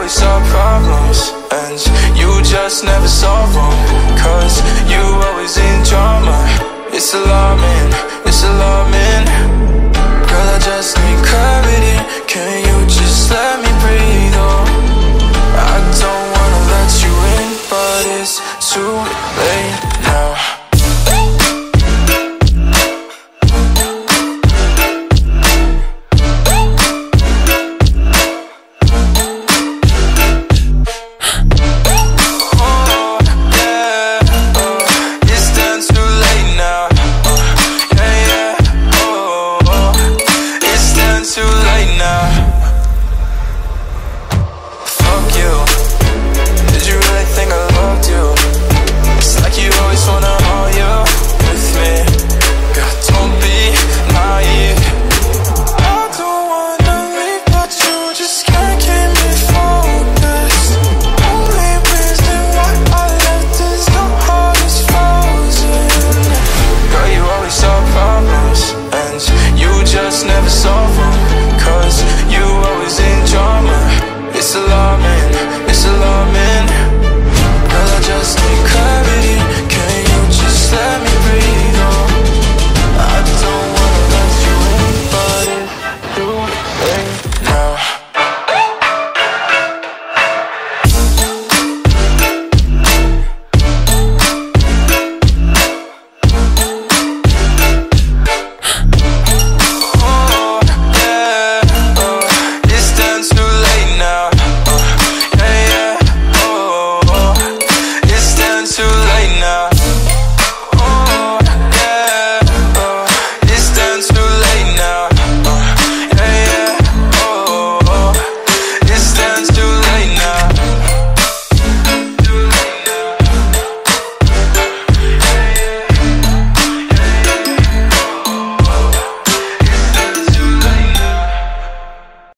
always solve problems, and you just never solve them, 'cause you always in drama. It's alarming, it's alarming. Girl, I just need clarity. Can you just let me breathe? Oh, I don't wanna let you in, but it's too late.